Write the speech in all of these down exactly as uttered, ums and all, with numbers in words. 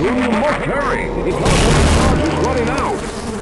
You must hurry! The teleporter charge is running out!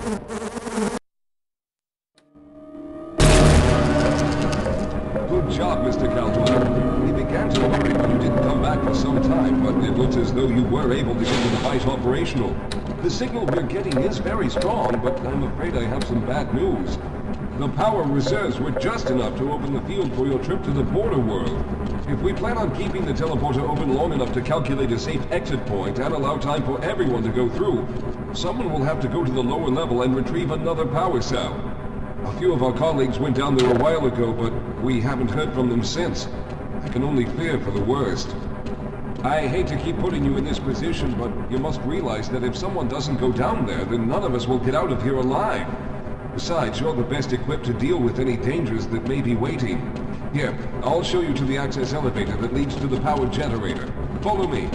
Good job, Mister Calhoun. We began to worry when you didn't come back for some time, but it looks as though you were able to get the device operational. The signal we're getting is very strong, but I'm afraid I have some bad news. The power reserves were just enough to open the field for your trip to the border world. If we plan on keeping the teleporter open long enough to calculate a safe exit point and allow time for everyone to go through, someone will have to go to the lower level and retrieve another power cell. A few of our colleagues went down there a while ago, but we haven't heard from them since. I can only fear for the worst. I hate to keep putting you in this position, but you must realize that if someone doesn't go down there, then none of us will get out of here alive. Besides, you're the best equipped to deal with any dangers that may be waiting. Here, I'll show you to the access elevator that leads to the power generator. Follow me.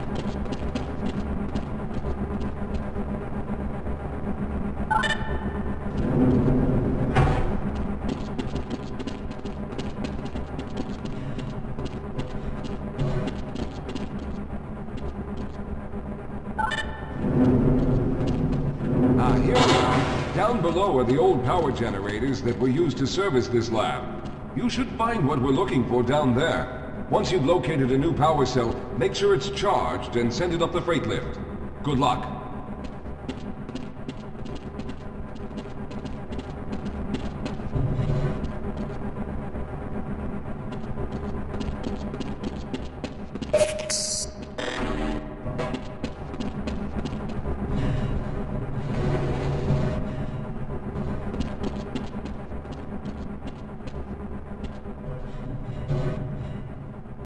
Ah, here we are. Down below are the old power generators that were used to service this lab. You should find what we're looking for down there. Once you've located a new power cell, make sure it's charged and send it up the freight lift. Good luck.